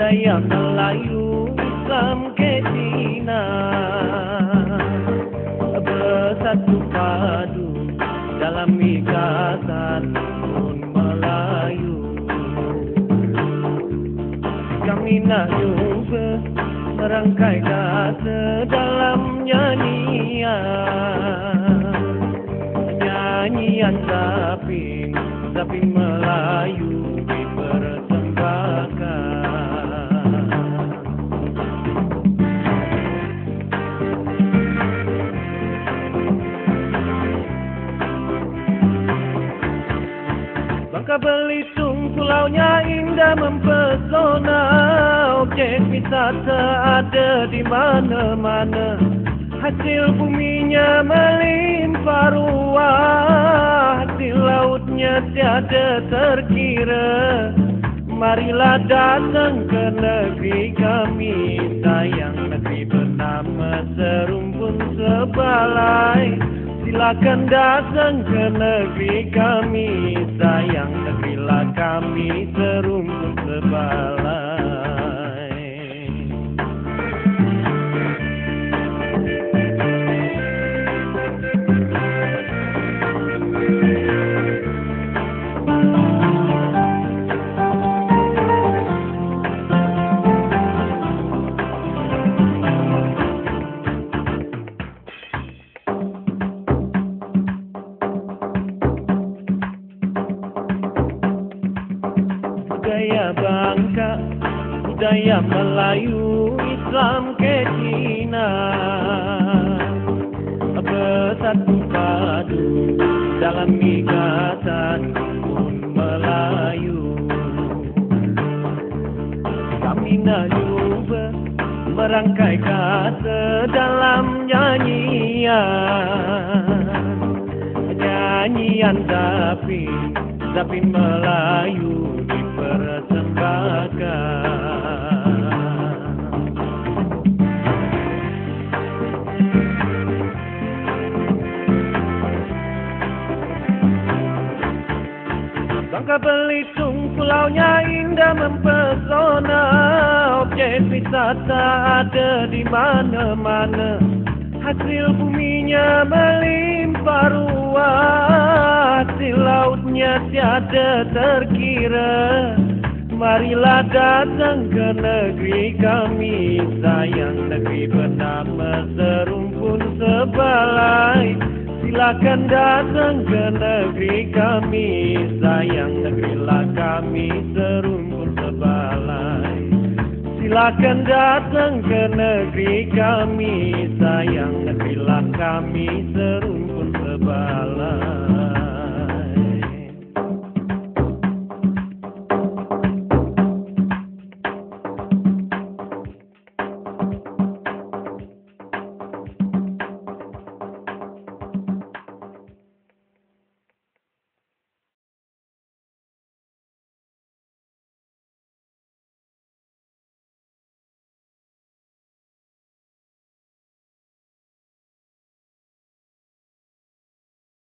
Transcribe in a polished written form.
budaya Melayu, Islam ke Cina, bersatu padu dalam ikatan Rukun Melayu. Kami nak jumpa merangkai kata dalam nyanyian Zapin Melayu dipersembahkan. Bangka Belitung pulaunya indah mempesona, objek wisata ada di mana-mana, hasil buminya melimpah ruah, hasil lautnya tiada terkira. Marilah datang ke negeri kami, sayang negeri bernama serumpun sebalai. Silakan datang ke negeri kami, sayang negerilah kami serumpun sebalai. Budaya Bangka, budaya Melayu, Islam ke Cina, bersatu padu dalam ikatan Rukun Melayu. Kami nak cuba merangkai kata dalam nyanyian Zapin Melayu dipersembahkan. Bangka Belitung pulaunya indah mempesona, objek wisata ada di mana-mana, hasil buminya melimpah ruah, hasil lautnya tiada terkira. Marilah datang ke negeri kami, sayang negeri bernama serumpun sebalai. Silakan datang ke negeri kami, sayang negerilah kami serumpun sebalai. Silakan datang ke negeri kami, sayang negerilah kami serumpun sebalai.